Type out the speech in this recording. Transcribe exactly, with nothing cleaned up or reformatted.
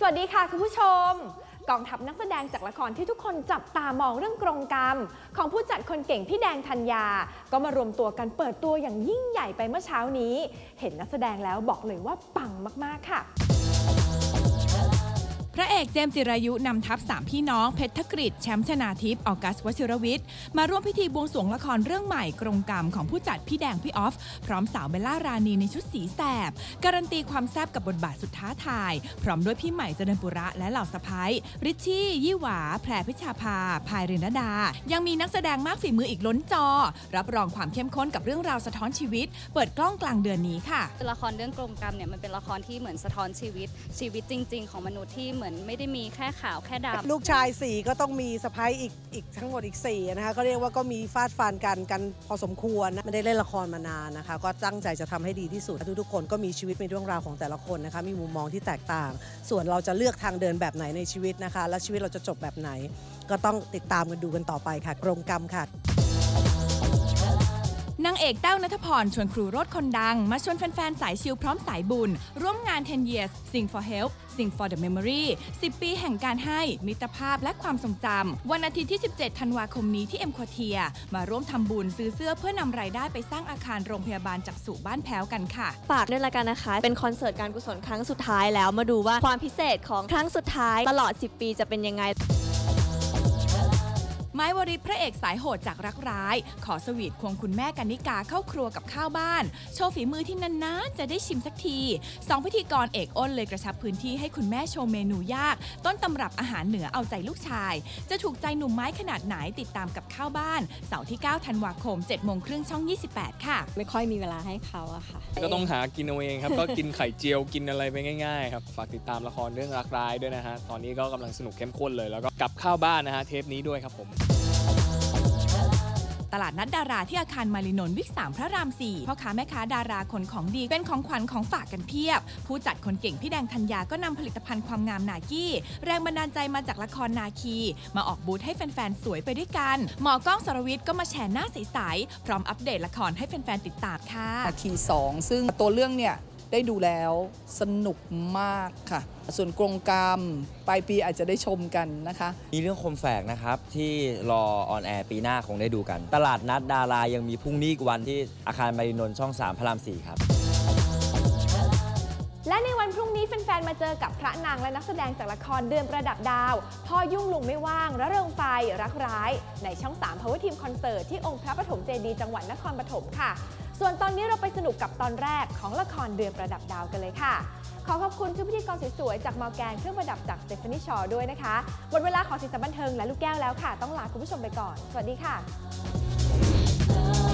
วัสดีค่ะคุณผู้ชมกองทัพนักแสดงจากละครที่ทุกคนจับตามองเรื่องกรงกรรมของผู้จัดคนเก่งพี่แดงธัญญาก็มารวมตัวกันเปิดตัวอย่างยิ่งใหญ่ไปเมื่อเช้านี้เห็นนักแสดงแล้วบอกเลยว่าปังมากๆค่ะพระเอกเจมส์จิรายุนำทัพสามพี่น้องเพชรธกฤษแชมป์ชนาทิพย์ออกัสวชิรวิทย์มาร่วมพิธีบวงสรวงละครเรื่องใหม่กรงกรรมของผู้จัดพี่แดงพี่ออฟพร้อมสาวเบลล่ารานีในชุดสีแสบการันตีความแซ่บกับบทบาทสุดท้าทายพร้อมด้วยพี่ใหม่เจริญปุระและเหล่าสะพ้ายริชชี่ยี่หวาแพรพิชาภาพายเรนดายังมีนักแสดงมากฝีมืออีกล้นจอรับรองความเข้มข้นกับเรื่องราวสะท้อนชีวิตเปิดกล้องกลางเดือนนี้ค่ะละครเรื่องกรงกรรมเนี่ยมันเป็นละครที่เหมือนสะท้อนชีวิตชีวิตจริงๆของมนุษย์ที่เหมือนไม่ได้มีแค่ขาวแค่ดำลูกชายสี่ก็ต้องมีสะพ้ายอีกอีกทั้งหมดอีกสี่นะคะก็เรียกว่าก็มีฟาดฟันกันกันพอสมควรนะไม่ได้เล่นละครมานานนะคะก็ตั้งใจจะทำให้ดีที่สุดทุกๆคนก็มีชีวิตมีเรื่องราวของแต่ละคนนะคะมีมุมมองที่แตกต่างส่วนเราจะเลือกทางเดินแบบไหนในชีวิตนะคะและชีวิตเราจะจบแบบไหนก็ต้องติดตามกันดูกันต่อไปค่ะกรงกรรมค่ะนางเอกแต้วณัฐพรชวนครูโรจน์คนดังมาชวนแฟนๆสายชิลพร้อมสายบุญร่วมงาน ten years Sing for Help Sing for the Memory สิบ ปีแห่งการให้มิตรภาพและความทรงจำวันอาทิตย์ที่สิบเจ็ดธันวาคมนี้ที่เอ็มควอเทียมาร่วมทำบุญซื้อเสื้อเพื่อนำรายได้ไปสร้างอาคารโรงพยาบาลจักษุบ้านแพ้วกันค่ะฝากด้วยละกันนะคะเป็นคอนเสิร์ตการกุศลครั้งสุดท้ายแล้วมาดูว่าความพิเศษของครั้งสุดท้ายตลอดสิบปีจะเป็นยังไงไม้วริศพระเอกสายโหดจากรักร้ายขอสวีทควงคุณแม่กนิกาเข้าครัวกับข้าวบ้านโชว์ฝีมือที่นานๆจะได้ชิมสักทีสองพิธีกรเอกอ้นเลยกระชับพื้นที่ให้คุณแม่โชว์เมนูยากต้นตำรับอาหารเหนือเอาใจลูกชายจะถูกใจหนุ่มไม้ขนาดไหนติดตามกับข้าวบ้านเสาร์ที่เก้าธันวาคม เจ็ดโมงครึ่งช่องยี่สิบแปดค่ะไม่ค่อยมีเวลาให้เขาอะค่ะก็ต้องหากินเอาเองครับก็กินไข่เจียวกินอะไรไปง่ายๆครับฝากติดตามละครเรื่องรักร้ายด้วยนะฮะตอนนี้ก็กำลังสนุกเข้มข้นเลยแล้วก็กับข้าวบ้านนะฮะเทปนี้ด้วยครับผมตลาดนัดดาราที่อาคารมารินนท์วิกสามพระรามสี่พ่อค้าแม่ค้าดาราคนของดีเป็นของขวัญของฝากกันเพียบผู้จัดคนเก่งพี่แดงธัญญาก็นำผลิตภัณฑ์ความงามนากี้แรงบันดาลใจมาจากละครนาคีมาออกบูธให้แฟนๆสวยไปด้วยกันหมอกล้องสรวิทย์ก็มาแชร์หน้าใสๆพร้อมอัปเดตละครให้แฟนๆติดตามค่ะนาคีสองซึ่งตัวเรื่องเนี่ยได้ดูแล้วสนุกมากค่ะส่วนกรงกรรมปลายปีอาจจะได้ชมกันนะคะมีเรื่องคมแฝกนะครับที่รอออนแอร์ปีหน้าคงได้ดูกันตลาดนัดดารายังมีพรุ่งนี้อีกวันที่อาคารมารินนท์ช่องสามพระรามสี่ครับและในวันพรุ่งนี้แฟนๆมาเจอกับพระนางและนักแสดงจากละครเดือนประดับดาวพ่อยุ่งลุงไม่ว่างระเริงไฟรักร้ายในช่องสาม Power Team Concert ที่องค์พระปฐมเจดีย์จังหวัดนครปฐมค่ะส่วนตอนนี้เราไปสนุกกับตอนแรกของละครเดือนประดับดาวกันเลยค่ะขอขอบคุณทุกพิธีกรสวยๆจากมอร์แกนเครื่องประดับจาก Stephanie Shaw ด้วยนะคะหมดเวลาของสีสันบันเทิงและลูกแก้วแล้วค่ะต้องลาคุณผู้ชมไปก่อนสวัสดีค่ะ